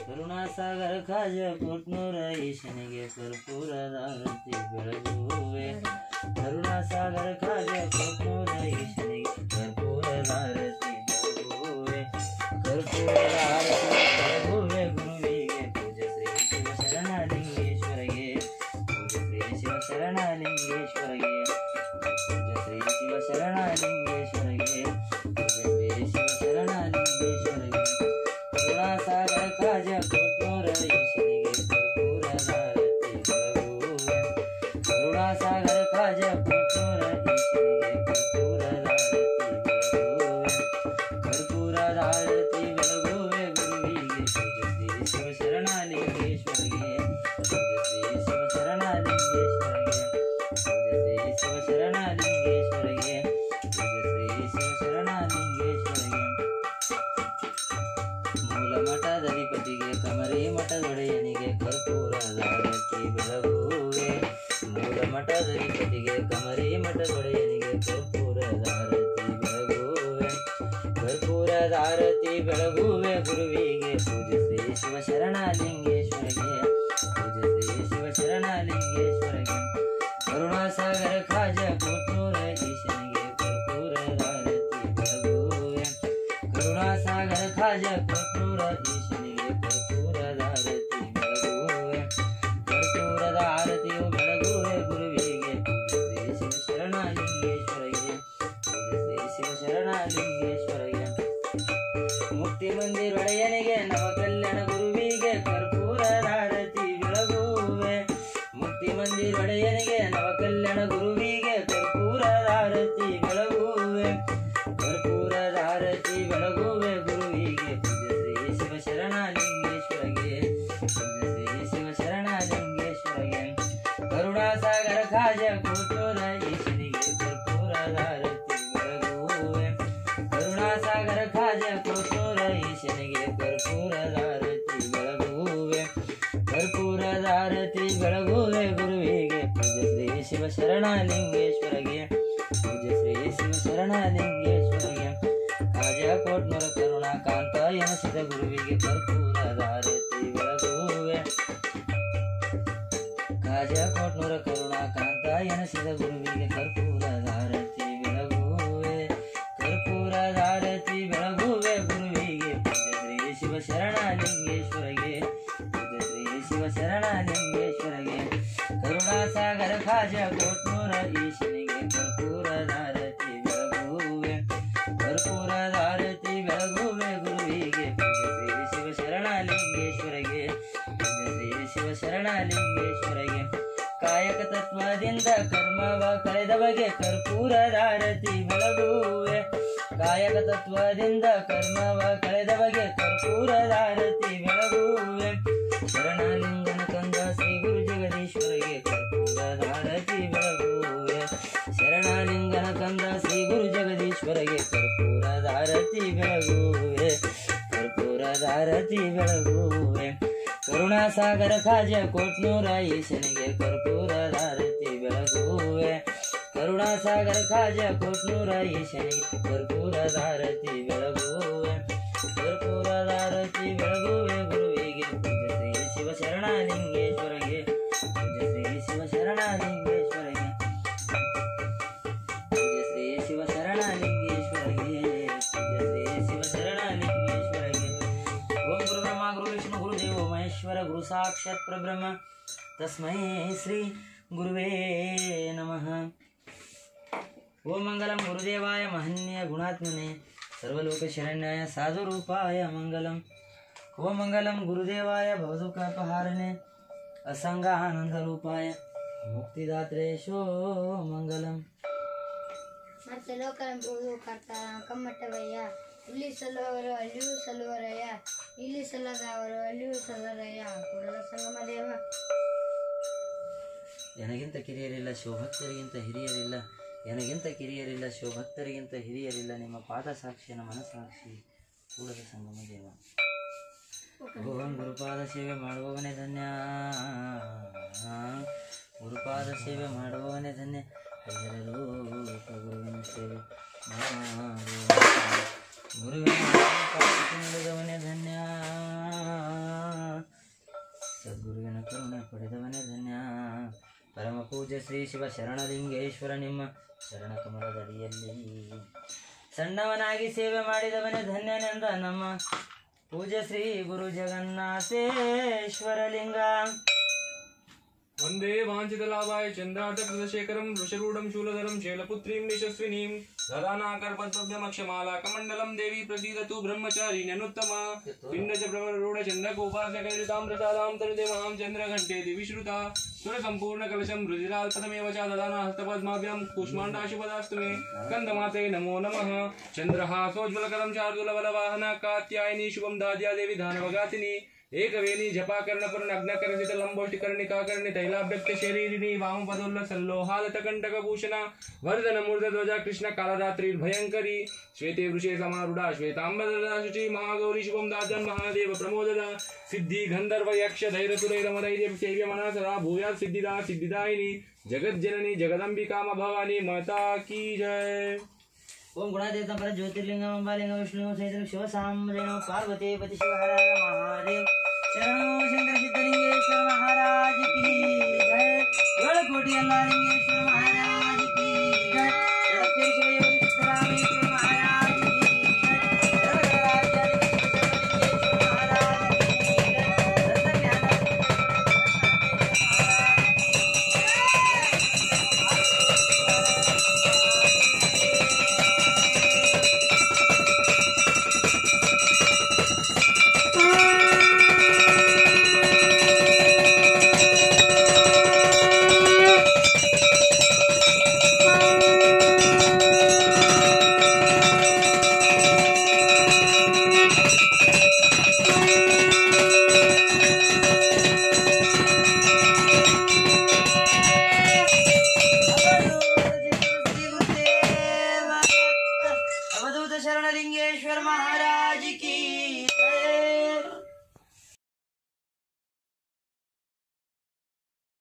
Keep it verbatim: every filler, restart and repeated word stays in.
ಕರುಣಾಸಾಗರ ಖಾಜ ಕೊಟ್ನೂರ ಈಶನಿಗೆ ಕರ್ಪೂರದ ಆರತಿ ಬೆಳಗುವೆ ಕರುಣಾಸಾಗರ ಖಾಜ ಕೊಟ್ನೂರ ಈಶನಿಗೆ ಕರ್ಪೂರದ ಆರತಿ ಬೆಳಗುವೆ ಕರ್ಪೂರದ ಆರತಿ ಬೆಳಗುವೆ ಗುರುವಿಗೆ ಪೂಜೆ ಶ್ರೀ ಶಿವ ಶರಣಲಿಂಗೇಶ್ವರಗೆ ಪೂಜೆ ಶ್ರೀ ಶಿವ ಶರಣಲಿಂಗೇಶ್ವರಗೆ ಪೂಜೆ ಶ್ರೀ ಶಿವ ಶರಣಲಿಂಗೇಶ್ವರಗೆ ಪೂಜೆ ಶ್ರೀ ಶಿವ ಶರಣಲಿಂಗೇಶ್ವರಗೆ ಕರುಣಾಸಾಗರ ಖಾಜ ಕೊಟ್ನೂರ ಈಶನಿಗೆ ಕರ್ಪೂರದ ಆರತಿ ಬೆಳಗುವೆ ಕರುಣಾಸಾಗರ ಖಾಜ ಕೊಟ್ನೂರ ಈಶನಿಗೆ ಕರ್ಪೂರದ ಆರತಿ ಬೆಳಗುವೆ ಕರ್ಪೂರದ ಆರತಿ ಬೆಳಗುವೆ ಗುರುವಿಗೆ ಪೂಜೆ ಶ್ರೀ ಶಿವ ಶರಣಲಿಂಗೇಶ್ವರಗೆ ಪೂಜೆ ಶ್ರೀ ಶಿವ ಶರಣಲಿಂಗೇಶ್ವರಗೆ ಪೂಜೆ ಶ್ರೀ ಶಿವ ಶರಣಲಿಂಗೇಶ್ವರಗೆ ಪೂಜೆ ಶ್ರೀ ಶಿವ ಶರಣಲಿಂಗೇಶ್ವರಗೆ ಮೂಲ ಮಠದಧಿಪತಿಗೆ ಕಮರಿ ಮಠದೊಡೆಯನಿಗೆ ಕರ್ಪೂರದ ಆರತಿ ಬೆಳಗುವೆ ಮೂಲ ಮಠದಧಿಪತಿಗೆ ಕಮರಿ ಮಠದೊಡೆಯನಿಗೆ ಕರ್ಪೂರದ ಆರತಿ ಬೆಳಗುವೆ ಕರ್ಪೂರದ ಆರತಿ ಬೆಳಗುವೆ ಗುರುವಿಗೆ ಪೂಜೆ ಶ್ರೀ ಶಿವ ಶರಣಲಿಂಗೇಶ್ವರಗೆ ಪೂಜೆ ಶ್ರೀ ಶಿವ ಶರಣಲಿಂಗೇಶ್ವರಗೆ ಕರುಣಾಸಾಗರ ಖಾಜ ಕೊಟ್ನೂರ ಈಶನಿಗೆ ಕರ್ಪೂರದ ಆರತಿ ಬೆಳಗುವೆ ಕರುಣಾಸಾಗರ ಖಾಜ ಕೊಟ್ನೂರ ಈಶನಿಗೆ ಕರ್ಪೂರದ ಆರತಿ ಬೆಳಗುವೆ ಕರ್ಪೂರದ ಆರತಿಯು ಬೆಳಗುವೆ ಗುರುವಿಗೆ ಪೂಜೆ ಶ್ರೀ ಶಿವ ಶರಣಲಿಂಗೇಶ್ವರಗೆ ಪೂಜೆ ಶ್ರೀ ಶಿವ ಶರಣಲಿಂಗೇಶ್ವರಗೆ ಮುಕ್ತಿ ಮಂದಿರೊಡೆಯನಿಗೆ ನವ ಕಲ್ಯಾಣ ಗುರುವಿಗೆ ಕರ್ಪೂರದ ಆರತಿ ಬೆಳಗುವೆ ಮುಕ್ತಿ ಮಂದಿರೊಡೆಯನಿಗೆ ನವ ಕಲ್ಯಾಣ ಗುರುವಿಗೆ ಕರ್ಪೂರದ ಆರತಿ ಬೆಳಗುವೆ ಕರ್ಪೂರದ ಆರತಿ ಬೆಳಗುವೆ ಗುರುವಿಗೆ ಪೂಜೆ ಶ್ರೀ ಶಿವ ಶರಣಲಿಂಗೇಶ್ವರಗೆ ಪೂಜೆ ಶ್ರೀ ಶಿವ ಶರಣಲಿಂಗೇಶ್ವರಗೆ ಕರುಣಾಸಾಗರ ಖಾಜ ಕೊಟ್ನೂರ ಈಶನಿಗೆ ಕರ್ಪೂರದ ಆರತಿ ಬೆಳಗುವೆ ಕರುಣಾಸಾಗರ ಖಾಜ ಕೊಟ್ನೂರ ಈಶನಿಗೆ ಕರ್ಪೂರದ ಆರತಿ ಬೆಳಗುವೆ ಕರ್ಪೂರದ ಆರತಿ ಬೆಳಗುವೆ ಗುರುವಿಗೆ ಪೂಜೆ ಶ್ರೀ ಶಿವ ಶರಣಲಿಂಗೇಶ್ವರಗೆ ಪೂಜೆ ಶ್ರೀ ಶಿವ ಶರಣಲಿಂಗೇಶ್ವರಗೆ ಖಾಜ ಕೊಟ್ನೂರ ಕರುಣಾಕಾಂತ ಎನಿಸಿದ ಗುರುವಿಗೆ ಕರ್ಪೂರದ ಆರತಿ ಬೆಳಗುವೆ ಖಾಜ ಕೊಟ್ನೂರ ಕರುಣಾಕಾಂತ ಎನಿಸಿದ ಗುರುವಿಗೆ ಕರ್ಪೂರದ ಆರತಿ ಬೆಳಗುವೆ ಕರ್ಪೂರದ ಆರತಿ ಬೆಳಗುವೆ ಗುರುವಿಗೆ ಪೂಜೆ ಶ್ರೀ ಶಿವ ಶರಣಲಿಂಗೇಶ್ವರಗೆ ಪೂಜೆ ಶ್ರೀ ಶಿವ ಶರಣಲಿಂಗೇಶ್ವರಗೆ ಕರುಣಾಸಾಗರ ಖಾಜ ಕೊಟ್ನೂರ ಈಶನಿಗೆ ಕರ್ಪೂರದ ಆರತಿ ಬೆಳಗುವೆ ಕರ್ಪೂರದ ಆರತಿ ಬೆಳಗುವೆ ಗುರುವಿಗೆ ಪೂಜೆ ಶ್ರೀ ಶಿವ ಶರಣಲಿಂಗೇಶ್ವರಗೆ ಪೂಜೆ ಶ್ರೀ ಶಿವ ಶರಣಲಿಂಗೇಶ್ವರಗೆ ಕಾಯಕ ತತ್ವದಿಂದ ಕರ್ಮವ ಕಳೆದವಗೆ ಕರ್ಪೂರದ ಆರತಿ ಬೆಳಗುವೆ ಕಾಯಕ ತತ್ವದಿಂದ ಕರ್ಮವ ಕಳೆದವಗೆ ಕರ್ಪೂರದ ಆರತಿ ಬೆಳಗುವೆ ಶರಣಲಿಂಗನ ಕಂದ ಶ್ರೀ ಗುರು ಜಗದೀಶ್ವರಗೆ ಕರ್ಪೂರದ ಆರತಿ ಬೆಳಗುವೆ ಶರಣಲಿಂಗನ ಕಂದ ಶ್ರೀ ಗುರು ಜಗದೀಶ್ವರಗೆ ಕರ್ಪೂರದ ಆರತಿ ಬೆಳಗುವೆ ಕರ್ಪೂರದ ಆರತಿ ಬೆಳಗುವೆ ಕರುಣಾಸಾಗರ ಖಾಜ ಕೊಟ್ನೂರ ಈಶನಿಗೆ ಕರ್ಪೂರದ ಆರತಿ ಬೆಳಗುವೆ ಕರುಣಾಸಾಗರ ಖಾಜ ಕೊಟ್ನೂರ ಈಶನಿಗೆ ಕರ್ಪೂರದ ಆರತಿ ಬೆಳಗುವೆ ಕರ್ಪೂರದ ಆರತಿ ಬೆಳಗುವೆ ಗುರುವಿಗೆ ಪೂಜೆ ಶ್ರೀ ಶಿವ ಶರಣಲಿಂಗೇಶ್ವರಗೆ ಪೂಜೆ ಶ್ರೀ ಶಿವ ಶರಣಲಿಂಗೇಶ್ವರಗೆ ಪೂಜೆ ಶ್ರೀ ಶಿವ ಶರಣಲಿಂಗೇಶ್ವರಗೆ ಪೂಜೆ ಶ್ರೀ ಶಿವ ಶರಣಲಿಂಗೇಶ್ವರಗೆ ಓಂ ಗುರು ಬ್ರಹ್ಮ ಗುರು ವಿಷ್ಣು ಗುರುದೇವ ಮಹೇಶ್ವರ ಗುರು ಸಾಕ್ಷಾತ್ ಪರಬ್ರಹ್ಮ ತಸ್ಮೈ ಶ್ರೀ ಗುರುವೇ ನಮಃ ಓಂ ಮಂಗಲಂ ಗುರುದೇವಾಯ ಮಹನ್ಯ ಗುಣಾತ್ಮನೆ ಸರ್ವಲೋಕ ಶರಣ್ಯಾಯ ಸಾಧುರೂಪಾಯ ಮಂಗಲಂ ಓಂ ಮಂಗಲಂ ಗುರುದೇವಾಯ ಭವದುಃಖಾಪಹಾರಣೆ ಅಸಂಗ ಆನಂದ ರೂಪಾಯ ಮುಕ್ತಿದಾತ್ರೇಶೋ ಮಂಗಲಂ ಮತ್ತೆ ಲೋಕರಂಬುವುದು ಕರ್ತ ಕಮ್ಮಟ್ಟವಯ್ಯ ಇಲ್ಲಿ ಸಲ್ಲುವವರು ಅಲ್ಲಿಯೂ ಸಲ್ಲುವರಯ್ಯ ಇಲ್ಲಿ ಸಲ್ಲದವರು ಅಲ್ಲಿಯೂ ಸಲ್ಲರಯ್ಯ ಕೂಡಲ ಸಂಗಮ ದೇವ ನನಗಿಂತ ಕಿರಿಯರಿಲ್ಲ ಶಿವಭಕ್ತರಿಗಿಂತ ಹಿರಿಯರಿಲ್ಲ ನನಗಿಂತ ಕಿರಿಯರಿಲ್ಲ ಶಿವಭಕ್ತರಿಗಿಂತ ಹಿರಿಯರಿಲ್ಲ ನಿಮ್ಮ ಪಾದ ಸಾಕ್ಷಿ ನಮ್ಮ ಮನಸಾಕ್ಷಿ ಕೂಡಲ ಸಂಗಮ ದೇವ ಓಂ ಗುರುಪಾದ ಸೇವೆ ಮಾಡುವವನೇ ಧನ್ಯ ಗುರುಪಾದ ಸೇವೆ ಮಾಡುವವನೇ ಧನ್ಯ ಎಲ್ಲರೂ ಗುರುವಿನ ಸೇವೆ ಗುರುವಿನ ನೀಡಿದವನೇ ಧನ್ಯ ಸದ್ಗುರುವಿನ ಕರುಣೆ ಪಡೆದವನೇ ಧನ್ಯ. ಪರಮ ಪೂಜ್ಯ ಶ್ರೀ ಶಿವ ಶರಣಲಿಂಗೇಶ್ವರ ನಿಮ್ಮ ಶರಣ ಕಮಲದಡಿಯಲ್ಲಿ ಸಣ್ಣವನಾಗಿ ಸೇವೆ ಮಾಡಿದವನೇ ಧನ್ಯನೆಂದ ನಮ್ಮ ಪೂಜ್ಯ ಶ್ರೀ ಗುರು ಜಗನ್ನಾಥೇಶ್ವರ ಲಿಂಗ. वंदे वांछितलाभाय चंद्रार्धकृतशेखरं वृषरूढं शूलधरं शैलपुत्रीं यशस्विनीं ददानाकरपद्मक्षमाला कमण्डलं देवी प्रसीदतु ब्रह्मचारिण्यनुत्तमा पिण्डच प्रवरूढचन्द्रकोपासकैरितां प्रसादां तनुते महां चन्द्रघण्टे दिविश्रुता सुरसम्पूर्णकलशं रुधिराल्पतमेव च ददाना हस्तपद्माभ्यां कूष्माण्डाशुपदास्तु मे स्कन्दमाते नमो नमः. चन्द्रहासोज्ज्वलकरं शार्दूलबलवाहना कात्यायनी शुभं दाद्या देवी दानवघातिनी एकवेणी जपाकर्ण नग्नकर्षित लंबोष्टिकर्णिकाकर्णि तैलाभ्यक्त शरीरिणी वामपदोल्ल सल्लोहालतकंटकभूषणा वर्धन मूर्धध्वजा कृष्ण कालरात्रि भयंकरी श्वेते वृषे समारूढ़ा श्वेतांबरदा शुचि महागौरी शुभम दाजन महादेव प्रमोददा सिद्धि गंधर्व यक्ष धैर्यसुरैरमदैर्य सेव्य मनसरा भूयात् सिद्धिदा सिद्धिदायिनी जगज्जननी जगदंबिका भवानी माता की जय. ओम गुणादेवता पर ज्योतिर्लिंग अंबालिंग विष्णु सहित शिव सामदेव पार्वती पति शिव हर हर महादेव. शरणो शंकर सिद्धलिंगेश्वर महाराज की जय. ಏಳು ಕೋಟಿ ಎಲ್ಲ ಲಿಂಗೇಶ್ವರ महाराज की जय. षडक्षरी शिवयोगी सिद्धरामेश्वर महाराज की जय. सर्वराज्याधिपति शिवलिंगेश्वर महाराज की जय. शरणलिंगेश्वर महाराज